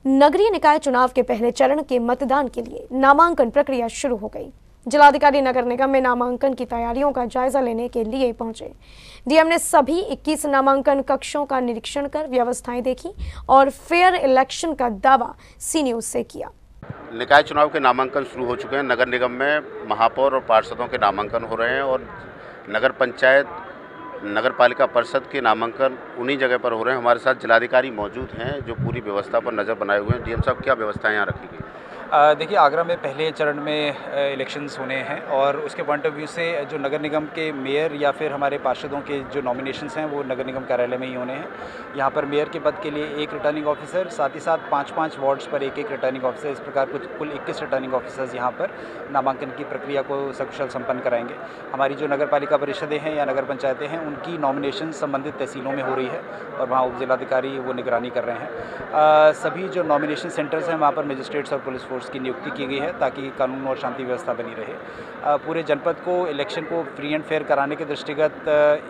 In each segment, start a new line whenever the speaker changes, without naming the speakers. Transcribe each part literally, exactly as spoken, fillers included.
नगरीय निकाय चुनाव के पहले चरण के मतदान के लिए नामांकन प्रक्रिया शुरू हो गई। जिलाधिकारी नगर निगम में नामांकन की तैयारियों का जायजा लेने के लिए पहुंचे। डीएम ने सभी इक्कीस नामांकन कक्षों का निरीक्षण कर व्यवस्थाएं देखी और फेयर इलेक्शन का दावा सी न्यूज से किया।
निकाय चुनाव के नामांकन शुरू हो चुके हैं। नगर निगम में महापौर और पार्षदों के नामांकन हो रहे हैं और नगर पंचायत नगर पालिका परिषद के नामांकन उन्हीं जगह पर हो रहे हैं। हमारे साथ जिलाधिकारी मौजूद हैं जो पूरी व्यवस्था पर नज़र बनाए हुए हैं। डीएम साहब, क्या व्यवस्थाएं यहाँ रखी गई?
देखिए, आगरा में पहले चरण में इलेक्शंस होने हैं और उसके पॉइंट ऑफ व्यू से जो नगर निगम के मेयर या फिर हमारे पार्षदों के जो नॉमिनेशंस हैं वो नगर निगम कार्यालय में ही होने हैं। यहाँ पर मेयर के पद के लिए एक रिटर्निंग ऑफिसर, साथ ही साथ पाँच पाँच वार्ड्स पर एक एक रिटर्निंग ऑफिसर, इस प्रकार कुछ कुल इक्कीस रिटर्निंग ऑफिसर्स यहाँ पर नामांकन की प्रक्रिया को सकुशल संपन्न कराएंगे। हमारी जो नगर पालिका परिषदें हैं या नगर पंचायतें हैं उनकी नॉमिनेशन संबंधित तहसीलों में हो रही है और वहाँ उप जिलाधिकारी वो निगरानी कर रहे हैं। सभी जो नॉमिनेशन सेंटर्स हैं वहाँ पर मजिस्ट्रेट्स और पुलिस फोर्स की नियुक्ति की गई है ताकि कानून और शांति व्यवस्था बनी रहे। पूरे जनपद को इलेक्शन को फ्री एंड फेयर कराने के दृष्टिगत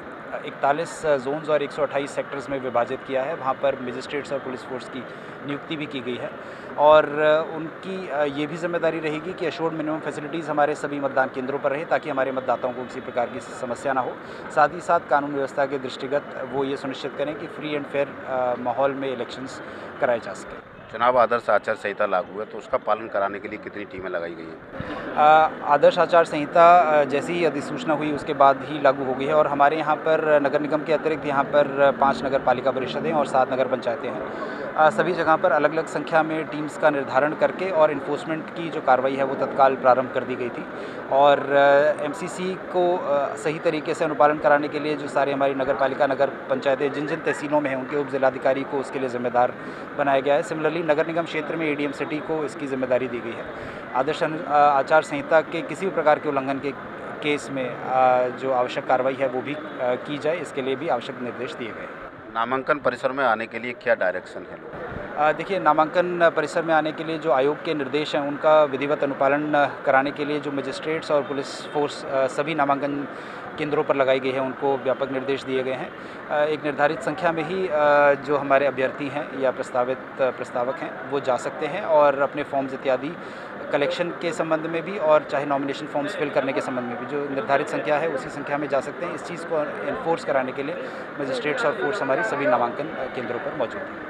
इकतालीस जोन्स और एक सौ अट्ठाईस सेक्टर्स में विभाजित किया है। वहाँ पर मजिस्ट्रेट्स और पुलिस फोर्स की नियुक्ति भी की गई है और उनकी ये भी जिम्मेदारी रहेगी कि अश्योर्ड मिनिमम फैसिलिटीज़ हमारे सभी मतदान केंद्रों पर रहे ताकि हमारे मतदाताओं को किसी प्रकार की समस्या ना हो। साथ ही साथ कानून व्यवस्था के दृष्टिगत वो ये सुनिश्चित करें कि फ्री एंड फेयर माहौल में इलेक्शंस कराए जा सकें।
चुनाव आदर्श आचार संहिता लागू है तो उसका पालन कराने के लिए कितनी टीमें लगाई गई हैं?
आदर्श आचार संहिता जैसे ही अधिसूचना हुई उसके बाद ही लागू हो गई है और हमारे यहाँ पर नगर निगम के अतिरिक्त यहाँ पर पांच नगर पालिका परिषदें और सात नगर पंचायतें हैं। सभी जगह पर अलग अलग संख्या में टीम्स का निर्धारण करके और इन्फोर्समेंट की जो कार्रवाई है वो तत्काल प्रारंभ कर दी गई थी और एमसीसी को सही तरीके से अनुपालन कराने के लिए जो सारे हमारी नगर पालिका नगर पंचायतें जिन जिन तहसीलों में हैं उनके उप जिलाधिकारी को उसके लिए जिम्मेदार बनाया गया है। सिमिलरली नगर निगम क्षेत्र में एडीएम सिटी को इसकी जिम्मेदारी दी गई है। आदर्श आचार संहिता के किसी भी प्रकार के उल्लंघन के केस में जो आवश्यक कार्रवाई है वो भी की जाए, इसके लिए भी आवश्यक निर्देश दिए गए।
नामांकन परिसर में आने के लिए क्या डायरेक्शन है लोग?
देखिए, नामांकन परिसर में आने के लिए जो आयोग के निर्देश हैं उनका विधिवत अनुपालन कराने के लिए जो मजिस्ट्रेट्स और पुलिस फोर्स सभी नामांकन केंद्रों पर लगाई गई है उनको व्यापक निर्देश दिए गए हैं। एक निर्धारित संख्या में ही जो हमारे अभ्यर्थी हैं या प्रस्तावित प्रस्तावक हैं वो जा सकते हैं और अपने फॉर्म्स इत्यादि कलेक्शन के संबंध में भी और चाहे नॉमिनेशन फॉर्म्स फिल करने के संबंध में भी जो निर्धारित संख्या है उसी संख्या में जा सकते हैं। इस चीज़ को इन्फोर्स कराने के लिए मजिस्ट्रेट्स और फोर्स हमारी सभी नामांकन केंद्रों पर मौजूद है।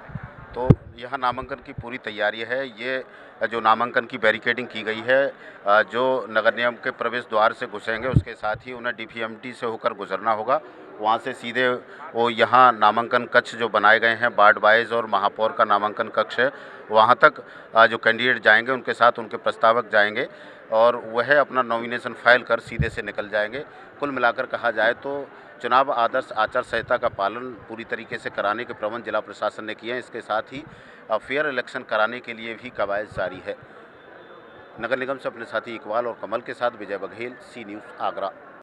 तो यहाँ नामांकन की पूरी तैयारी है। ये जो नामांकन की बैरिकेडिंग की गई है, जो नगर निगम के प्रवेश द्वार से घुसेंगे उसके साथ ही उन्हें डीपीएमटी से होकर गुजरना होगा। वहाँ से सीधे वो यहाँ नामांकन कक्ष जो बनाए गए हैं वार्ड वाइज और महापौर का नामांकन कक्ष है, वहाँ तक जो कैंडिडेट जाएंगे उनके साथ उनके प्रस्तावक जाएंगे और वह अपना नॉमिनेशन फाइल कर सीधे से निकल जाएंगे। कुल मिलाकर कहा जाए तो चुनाव आदर्श आचार संहिता का पालन पूरी तरीके से कराने के प्रबंध जिला प्रशासन ने किए हैं। इसके साथ ही फेयर इलेक्शन कराने के लिए भी कवायद जारी है। नगर निगम से अपने साथी इकबाल और कमल के साथ विजय बघेल, सी न्यूज़ आगरा।